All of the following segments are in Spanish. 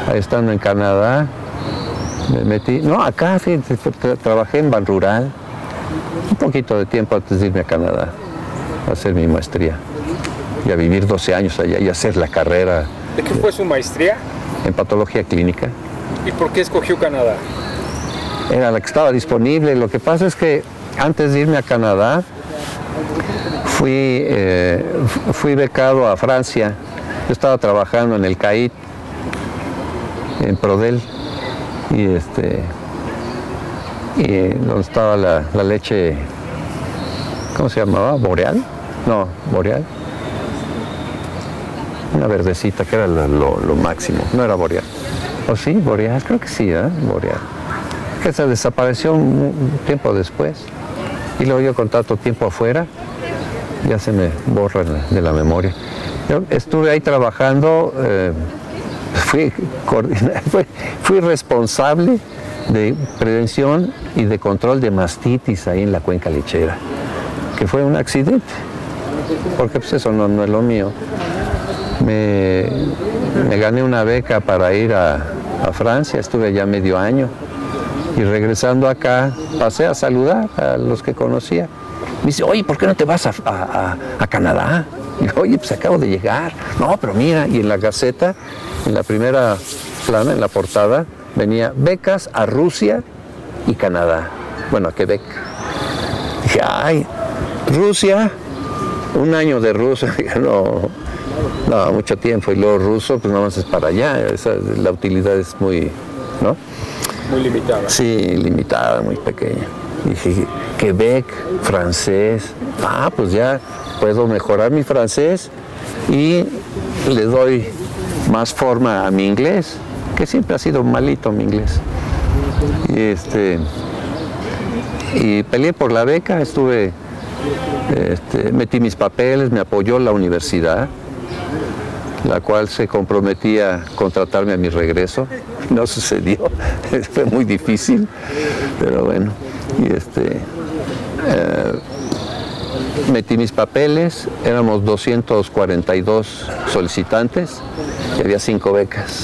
estando en Canadá, me metí, no, acá sí, trabajé en Ban Rural, un poquito de tiempo antes de irme a Canadá, a hacer mi maestría, y a vivir 12 años allá, y hacer la carrera. ¿De qué fue su maestría? En patología clínica. ¿Y por qué escogió Canadá? Era la que estaba disponible. Lo que pasa es que antes de irme a Canadá, fui becado a Francia. Yo estaba trabajando en el CAIT, en Prodel, y donde estaba la leche, ¿cómo se llamaba? ¿Boreal? No, Boreal. Una verdecita que era lo máximo, no era Boreal. ¿O sí? Boreal, creo que sí, Boreal. Que se desapareció un tiempo después. Y luego yo con tanto tiempo afuera, ya se me borra de la memoria. Yo estuve ahí trabajando, fui responsable de prevención y de control de mastitis ahí en la cuenca lechera, que fue un accidente, porque pues eso no es lo mío. Me gané una beca para ir a Francia, estuve allá medio año, y regresando acá pasé a saludar a los que conocía. Me dice, oye, ¿por qué no te vas a Canadá? Y yo, oye, pues acabo de llegar. No, pero mira, y en la Gaceta, en la primera plana, en la portada, venía becas a Rusia y Canadá. Bueno, a Quebec. Dije, ay, Rusia, un año de Rusia. Dije, no, mucho tiempo. Y luego ruso, pues nada más es para allá. La utilidad es muy, ¿no? Muy limitada. Sí, limitada, muy pequeña. Dije, Quebec, francés. Pues ya puedo mejorar mi francés y le doy más forma a mi inglés, que siempre ha sido malito mi inglés. Y peleé por la beca, metí mis papeles, me apoyó la universidad, la cual se comprometía a contratarme a mi regreso. No sucedió, fue muy difícil, pero bueno. Metí mis papeles, éramos 242 solicitantes y había 5 becas.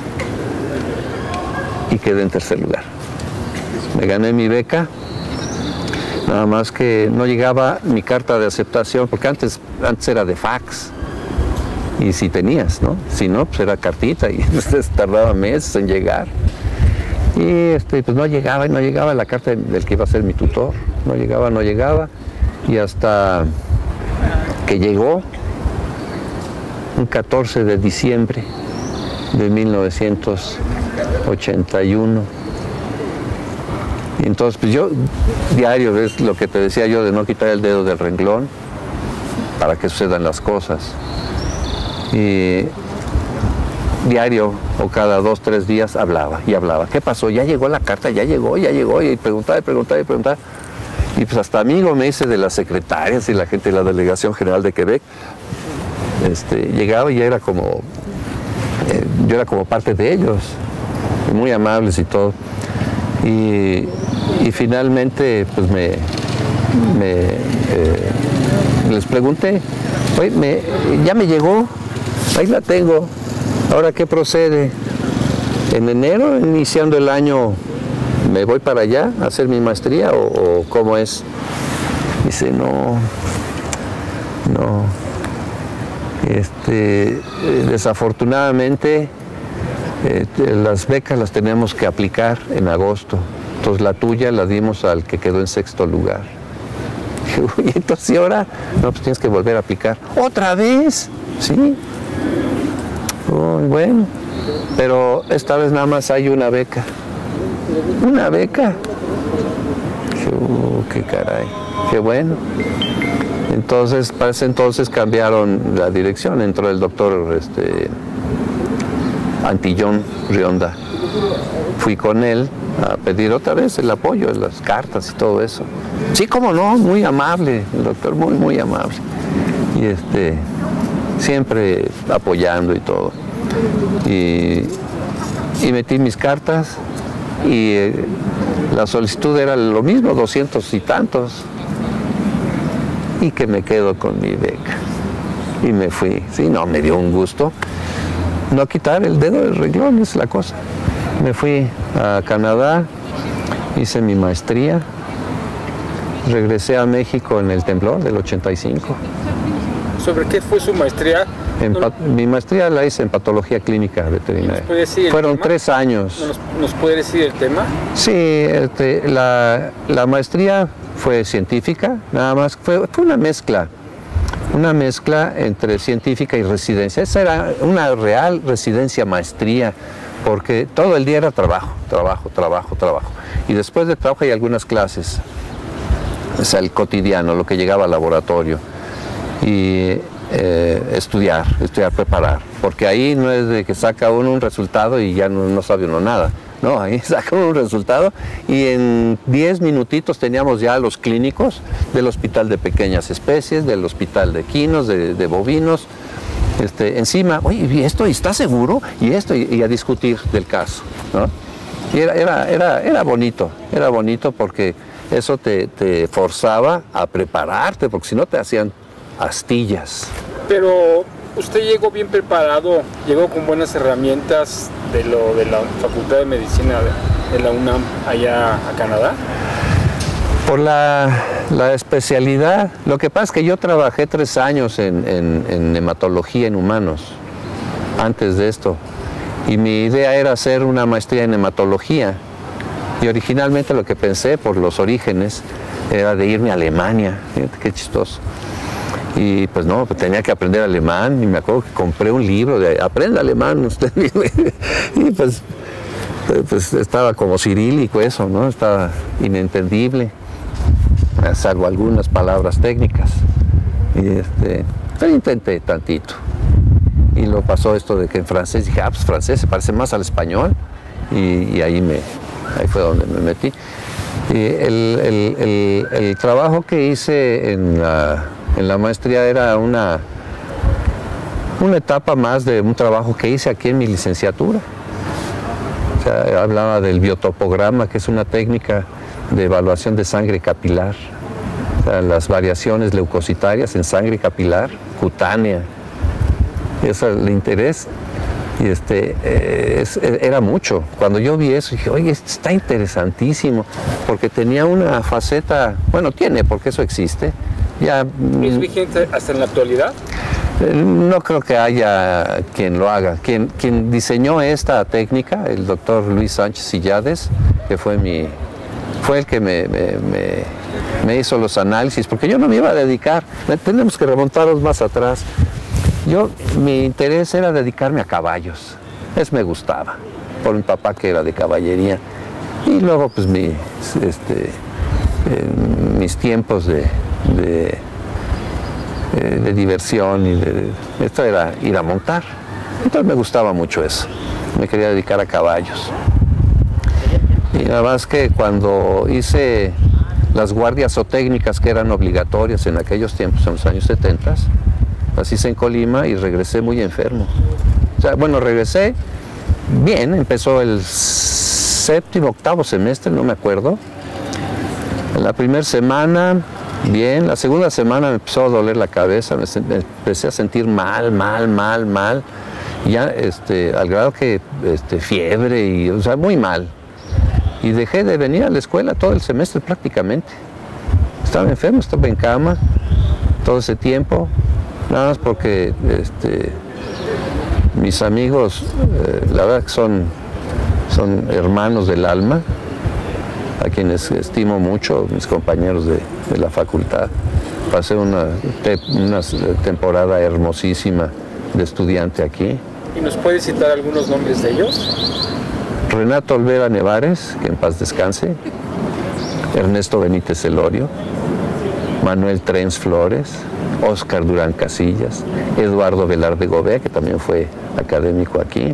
Y quedé en tercer lugar. Me gané mi beca, nada más que no llegaba mi carta de aceptación, porque antes era de fax. Y si tenías, ¿no? Si no, pues era cartita y tardaba meses en llegar. Y pues no llegaba la carta del que iba a ser mi tutor. No llegaba. Y hasta que llegó un 14 de diciembre de 1981. Y entonces, pues yo, diario, es lo que te decía yo de no quitar el dedo del renglón para que sucedan las cosas. Y diario o cada 2, 3 días hablaba. ¿Qué pasó? Ya llegó la carta, ya llegó. Y preguntaba. Y pues hasta amigo me hice de las secretarias y la gente de la Delegación General de Quebec. Llegaba y ya era como, yo era como parte de ellos, muy amables y todo. Y finalmente pues les pregunté, oye, ya me llegó, ahí la tengo, ¿ahora qué procede? En enero, iniciando el año, ¿me voy para allá a hacer mi maestría o cómo es? Dice, no. Desafortunadamente, las becas las tenemos que aplicar en agosto. Entonces la tuya la dimos al que quedó en 6º lugar. Y entonces, ¿y ahora? No, pues tienes que volver a aplicar. ¿Otra vez? Sí. Bueno, pero esta vez nada más hay una beca. ¿Una beca? Qué caray, qué bueno. Entonces, para ese entonces cambiaron la dirección, entró el doctor Antillón Rionda. Fui con él a pedir otra vez el apoyo, las cartas y todo eso. Sí, cómo no, muy amable, el doctor muy, muy amable. Y siempre apoyando y todo. Y metí mis cartas y la solicitud era lo mismo, 200 y tantos. Y que me quedo con mi beca. Y me fui. Sí, no, me dio un gusto. no quitar el dedo del renglón, es la cosa. Me fui a Canadá, hice mi maestría, regresé a México en el temblor del 85. ¿Sobre qué fue su maestría? Mi maestría la hice en patología clínica veterinaria. ¿Nos puede decir el Fueron tema? 3 años. ¿Nos puede decir el tema? Sí, la maestría fue científica, nada más, fue una mezcla entre científica y residencia. Esa era una real residencia maestría, porque todo el día era trabajo. Y después de trabajo hay algunas clases, o sea, el cotidiano, lo que llegaba al laboratorio. Y estudiar, preparar, porque ahí no es de que saca uno un resultado y ya no sabe uno nada. No, ahí saca uno un resultado y en 10 minutitos teníamos ya los clínicos del hospital de pequeñas especies, del hospital de equinos, de bovinos, encima, oye, ¿y esto está seguro? Y esto, y a discutir del caso, ¿no? Y era bonito porque eso te forzaba a prepararte, porque si no te hacían astillas. Pero usted llegó bien preparado, llegó con buenas herramientas de la Facultad de Medicina de la UNAM allá a Canadá. Por la especialidad, lo que pasa es que yo trabajé 3 años en hematología en humanos, antes de esto, y mi idea era hacer una maestría en hematología, y originalmente lo que pensé, por los orígenes, era de irme a Alemania. Fíjate qué chistoso. Y pues no, pues tenía que aprender alemán, y me acuerdo que compré un libro de aprenda alemán usted. Y pues estaba como cirílico eso, ¿no? Estaba inentendible, salvo algunas palabras técnicas. Y pero intenté tantito. Y lo pasó esto de que en francés, dije, pues francés se parece más al español, y ahí fue donde me metí. Y el trabajo que hice en la maestría era una etapa más de un trabajo que hice aquí en mi licenciatura. O sea, hablaba del biotopograma, que es una técnica de evaluación de sangre capilar. O sea, las variaciones leucocitarias en sangre capilar, cutánea. Eso es el interés. Y era mucho. Cuando yo vi eso, dije, oye, esto está interesantísimo, porque tenía una faceta, bueno, tiene, porque eso existe. Ya, ¿Es vigente hasta en la actualidad? No creo que haya quien lo haga. Quien diseñó esta técnica, el doctor Luis Sánchez Sillades, que fue el que me hizo los análisis, porque yo no me iba a dedicar, tenemos que remontarnos más atrás. Mi interés era dedicarme a caballos, eso me gustaba, por mi papá que era de caballería. Y luego pues mis tiempos de diversión esto era ir a montar. Entonces me gustaba mucho eso, me quería dedicar a caballos. Y nada más que cuando hice las guardias zootécnicas, que eran obligatorias en aquellos tiempos, en los años 70, las hice en Colima y regresé muy enfermo. O sea, bueno, regresé bien, empezó el 7º, 8º semestre, no me acuerdo. En la primera semana, bien, la segunda semana me empezó a doler la cabeza, me empecé a sentir mal, ya al grado que fiebre, y, o sea, muy mal. Y dejé de venir a la escuela todo el semestre prácticamente. Estaba enfermo, estaba en cama todo ese tiempo, nada más porque mis amigos, la verdad que son hermanos del alma, a quienes estimo mucho, mis compañeros de la facultad. Pasé una temporada hermosísima de estudiante aquí. ¿Y nos puede citar algunos nombres de ellos? Renato Olvera Nevares, que en paz descanse, Ernesto Benítez Elorio, Manuel Trens Flores, Óscar Durán Casillas, Eduardo Velarde Gobea, que también fue académico aquí.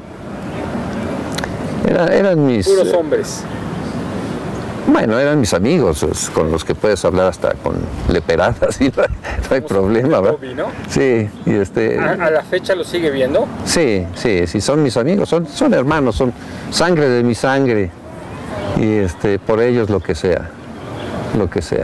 Eran mis... Puros hombres. Bueno, eran mis amigos, con los que puedes hablar hasta con leperadas, y no hay problema, ¿verdad? Hobby, ¿no? Sí, y ¿A la fecha lo sigue viendo? Sí, son mis amigos, son hermanos, son sangre de mi sangre, y por ellos lo que sea.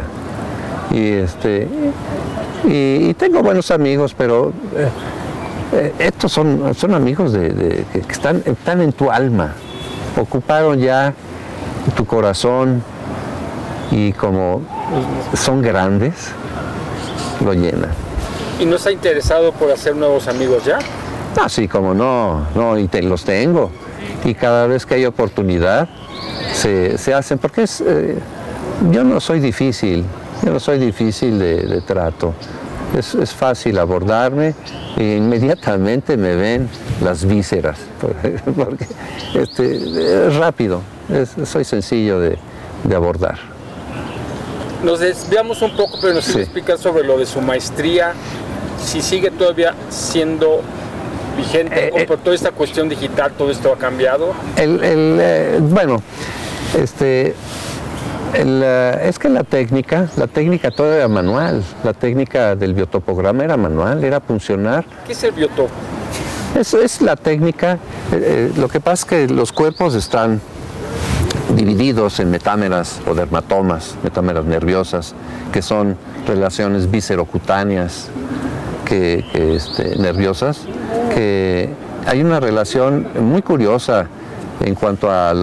Y tengo buenos amigos, pero estos son amigos que están en tu alma, ocuparon ya tu corazón y como son grandes, lo llenan. ¿Y no está interesado por hacer nuevos amigos ya? Ah, sí, como no, y los tengo. Y cada vez que hay oportunidad, se hacen, porque yo no soy difícil de trato. Es fácil abordarme e inmediatamente me ven las vísceras, porque es rápido, soy sencillo de abordar. Nos desviamos un poco, pero nos explica sobre lo de su maestría, si sigue todavía siendo vigente o por toda esta cuestión digital, todo esto ha cambiado. Es que la técnica toda era manual, la técnica del biotopograma era manual, era puncionar. ¿Qué es el biotopo? Eso es la técnica, lo que pasa es que los cuerpos están divididos en metámeras o dermatomas, metámeras nerviosas, que son relaciones viscerocutáneas nerviosas, que hay una relación muy curiosa en cuanto a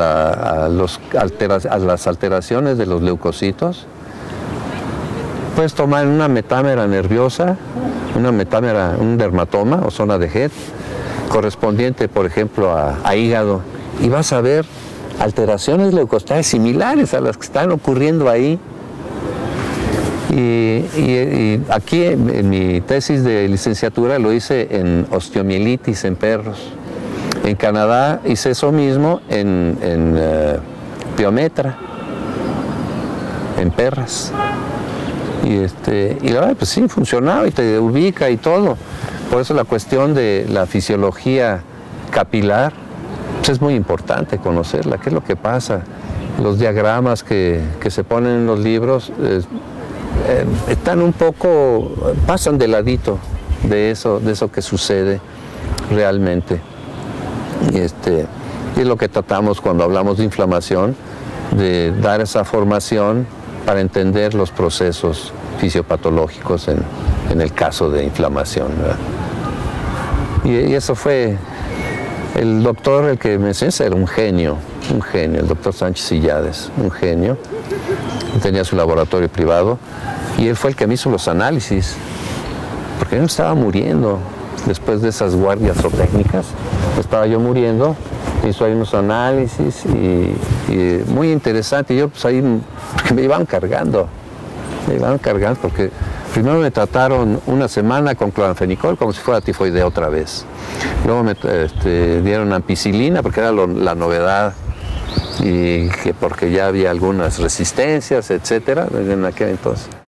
las alteraciones de los leucocitos. Puedes tomar una metámera nerviosa, un dermatoma o zona de Heth, correspondiente, por ejemplo, a hígado, y vas a ver alteraciones leucocitales similares a las que están ocurriendo ahí. Y aquí en mi tesis de licenciatura lo hice en osteomielitis en perros. En Canadá hice eso mismo en piometra, en perras. Y la verdad, pues sí, funcionaba y te ubica y todo. Por eso la cuestión de la fisiología capilar, pues es muy importante conocerla. ¿Qué es lo que pasa? Los diagramas que se ponen en los libros están un poco, pasan de ladito de eso que sucede realmente. Y es lo que tratamos cuando hablamos de inflamación, de dar esa formación para entender los procesos fisiopatológicos en el caso de inflamación, ¿verdad? Y eso fue el doctor, el que me enseñó, era un genio, el doctor Sánchez Illades, un genio. Tenía su laboratorio privado y él fue el que me hizo los análisis, porque yo me estaba muriendo después de esas guardias zootécnicas. Estaba yo muriendo, hizo ahí unos análisis y muy interesante. Y yo pues ahí me iban cargando porque primero me trataron una semana con cloranfenicol como si fuera tifoidea otra vez. Luego me dieron ampicilina porque era la novedad, y que porque ya había algunas resistencias, etcétera, en aquel entonces.